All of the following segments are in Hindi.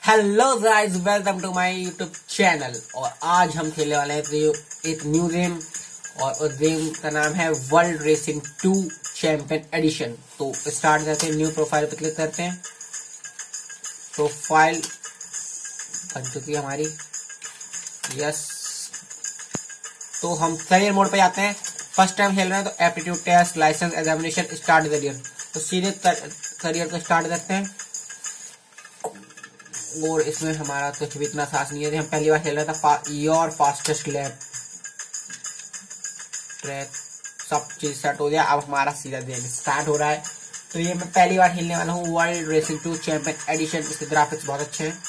Hello guys, welcome to my YouTube channel. और आज हम खेलने वाले हैं एक न्यू गेम, और उस गेम का नाम है वर्ल्ड रेसिंग 2 चैंपियन एडिशन। तो स्टार्ट करते हैं, न्यू प्रोफाइल पे क्लिक करते हैं। प्रोफाइल बन चुकी है हमारी, यस। तो हम करियर मोड पे जाते हैं। फर्स्ट टाइम खेल रहे हैं तो aptitude test, licence examination, start career. तो सीधे करियर को स्टार्ट करते हैं। और इसमें हमारा कुछ भी इतना खास नहीं है। हम पहली बार खेल रहे था योर फास्टेस्ट लैप ट्रैक, सब चीज सेट हो गया। अब हमारा सीधा गेम स्टार्ट हो रहा है। तो ये मैं पहली बार खेलने वाला हूँ वर्ल्ड रेसिंग 2 चैंपियन एडिशन। इसके ग्राफिक्स बहुत अच्छे हैं।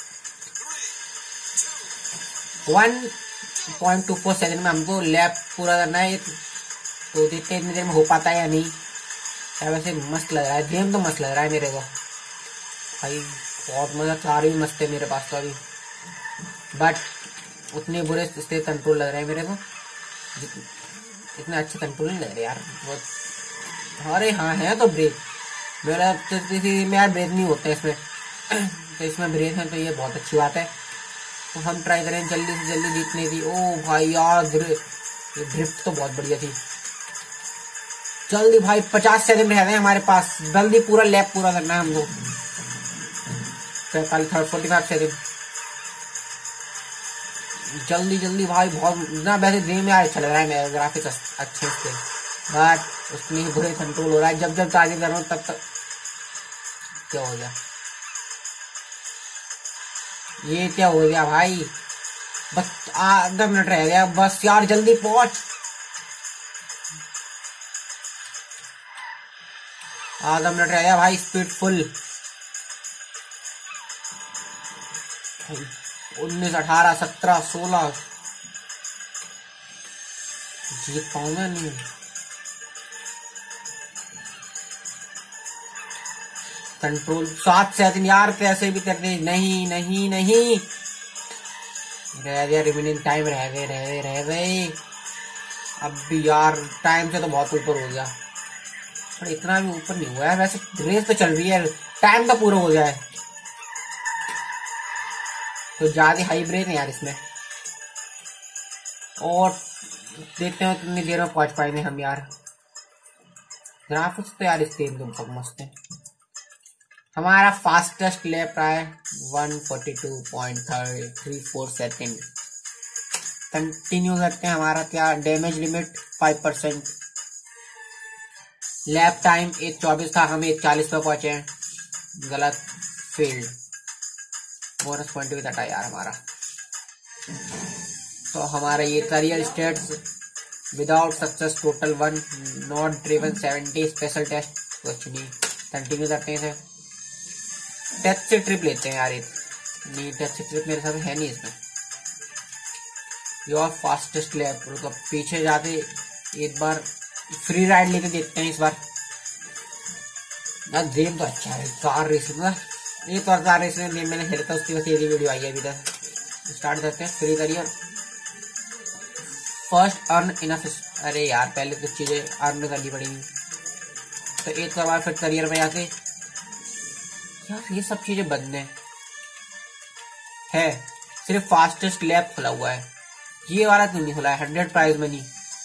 1.24 सेकंड में हमको लैप पूरा करना है। तो देखते हैं इतनी देर में हो पाता है या नहीं। वैसे मस्त लग रहा है गेम, तो मस्त लग रहा है मेरे को भाई, बहुत मजा। कार भी मस्त है मेरे पास तो अभी, बट उतने बुरे इससे कंट्रोल लग रहे हैं मेरे को। इतने अच्छे कंट्रोल नहीं लग रहे यार बहुत। अरे हाँ है तो ब्रेक मेरा तो किसी में यार ब्रेक नहीं होता इसमें तो इसमें ब्रेक है तो ये बहुत अच्छी बात है। तो हम ट्राई करें जल्दी से जल्दी जीतने की। ओ भाई यार ये ड्रिफ्ट तो बहुत बढ़िया थी। जल्दी भाई, 50 सेकंड रह गए हमारे पास। जल्दी पूरा लैप पूरा करना है हमको। 45 सेकंड, जल्दी जल्दी भाई। बहुत ना वैसे गेम में अच्छा लग रहा है, मेरा ग्राफिक्स अच्छे से, बट उसमें ही बुरे कंट्रोल हो रहा है। जब जब टारगेट कर रहा हूँ तब तक क्या हो गया, ये क्या हो गया भाई। बस आधा मिनट रह गया बस यार, जल्दी पहुंच। आधा मिनट रह गया भाई, स्पीड फुल। 19, 18, 17, 16 जीत पाऊंगा नहीं। कंट्रोल 7 सेकंड यार, कैसे भी करने। नहीं नहीं नहीं, रह गया। रिमेनिंग टाइम रह गए। अब भी यार टाइम से तो बहुत ऊपर हो गया, पर इतना भी ऊपर नहीं हुआ है। वैसे रेस तो चल रही है, टाइम तो पूरा हो जाए। तो ज्यादा हाई ब्रेक है यार इसमें। और देखते हैं कितनी देर में पहुंच पाएंगे हम यार। ग्राफिक्स तो यार इस गेम के बहुत मस्त है। हमारा फास्टेस्ट लैप रहा है 142.34 सेकेंड। कंटिन्यू करते हैं। हमारा क्या डैमेज लिमिट 5%। लैप टाइम 1:24 था, हम 1:40 पे पहुंचे हैं। गलत फील्ड, बोनस पॉइंट भी कटा यार हमारा। तो हमारा ये career stats without success total 1, not driven 70, special test कुछ नहीं। कंटिन्यू करते हैं। टेस्ट से ट्रिप लेते हैं यार। नहीं, टेस्ट से ट्रिप मेरे साथ है नहीं इसमें। योर फास्टेस्ट लैप, तो पीछे जाते एक बार फ्री राइड लेके देखते हैं इस बार। यार गेम तो अच्छा है, कार रेसिंग ना। ये तो कार रेसिंग गेम मैंने खेला था, उसकी वजह से ये वीडियो आई है अभी तक। स्टार्ट करते हैं। Free career, first earn enough. अरे यार पहले कुछ चीजें अर्न करनी पड़ेंगी। तो एक बार फिर करियर में आके यार ये सब चीजें बंद है। सिर्फ फास्टेस्ट लैप खुला हुआ है, ये वाला क्यों नहीं खुला है। 100 प्राइज मनी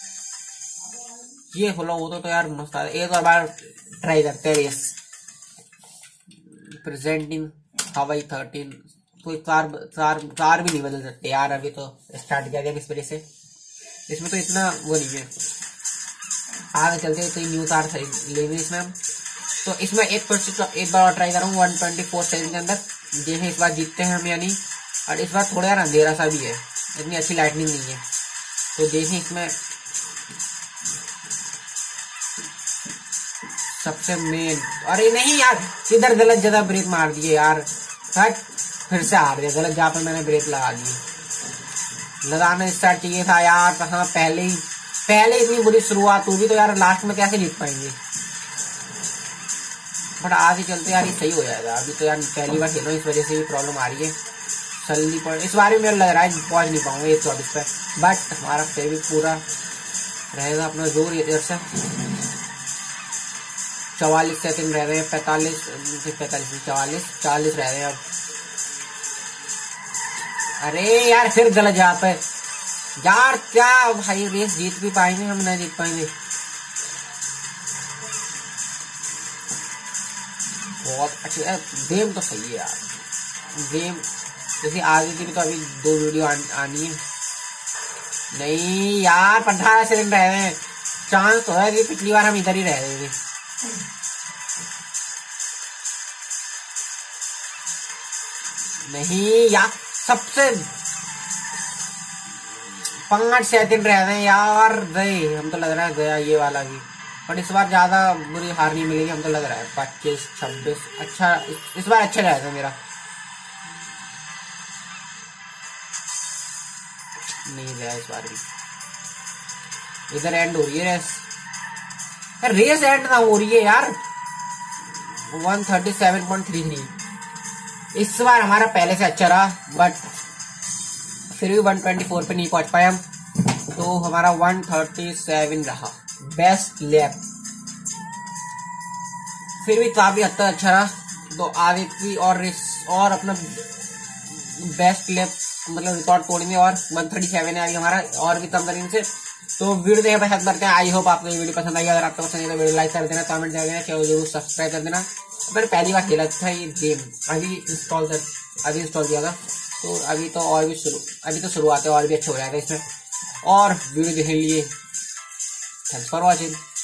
ये खुला हो तो यार मस्त है। एक और बार ट्राई करते हैं रेस। प्रेजेंटिंग हवाई 13। कोई कार भी नहीं बदल सकते यार, अभी तो स्टार्ट किया गया इस वजह से। इसमें तो इतना वो नहीं है। आगे चलते कोई न्यू कार लेंगे इसमें हम। तो इसमें एक बार और ट्राई करूँ 124 सेकंड के अंदर। देखें इस बार जीतते हैं हम या नहीं। और इस बार थोड़ा यार अंधेरा सा भी है, इतनी अच्छी लाइटनिंग नहीं है। तो देखें इसमें सबसे मेन। अरे नहीं यार, इधर गलत जगह ब्रेक मार दिए यार। फिर से हार गया, गलत जगह पे मैंने ब्रेक लगा दिए। लगाना स्टार्ट चाहिए था यार। कहाँ पहले इतनी बुरी शुरुआत होगी तो यार लास्ट में कैसे जीत पाएंगे। बट आज ही चलते यार ये सही हो जाएगा। अभी तो यार पहली बार खेलो, इस वजह से ये प्रॉब्लम आ रही है। जल्दी पर इस बार भी मेरा लग रहा है पहुंच नहीं पाऊंगा 124 पे, बट हमारा फिर भी पूरा रहेगा अपना जोर। इधर से 44 सेकंड रह रहे हैं। 45 40 रह रहे हैं अब। अरे यार फिर गलत जगह पे यार, क्या भाई रेस जीत भी पाएंगे हम, नहीं जीत पाएंगे। बहुत अच्छा गेम तो सही है यार, गेम जैसे आगे की भी तो अभी 2 वीडियो आनी है। नहीं यार 15 सेकंड रह गए हैं, चांस तो है कि पिछली बार हम इधर ही रह गए थे। नहीं यार सबसे 5 सेकंड रह गए यार, गए हम तो, लग रहा है गया ये वाला भी। पर इस बार ज्यादा बुरी हार नहीं मिलेगी हम तो लग रहा है। 25 26 अच्छा, इस बार अच्छा जाएगा मेरा। नहीं गया इस बार भी। इधर एंड हो रही है रेस, रेस एंड ना हो रही है यार। 137.33 इस बार हमारा पहले से अच्छा रहा, बट फिर भी 124 पे नहीं पहुंच पाए हम, तो हमारा 137 रहा बेस्ट लैप। फिर भी काफी हद तक अच्छा रहा, तो आगे की और अपना बेस्ट लैप मतलब रिकॉर्ड तोड़ेंगे, और 137 है अभी हमारा, और भी कम करेंगे से। तो वीडियो देखे पसंद करते हैं। आई होप आपको ये वीडियो पसंद आई। अगर आपको पसंद है तो वीडियो लाइक कर देना, कमेंट कर देना, चैनल जरूर सब्सक्राइब कर देना। मैंने पहली बार खेला था ये गेम, अभी इंस्टॉल किया था, तो अभी तो शुरुआत है, और भी अच्छा हो जाएगा इसमें। और वीडियो देखने के लिए थैंक्स फॉर वॉचिंग।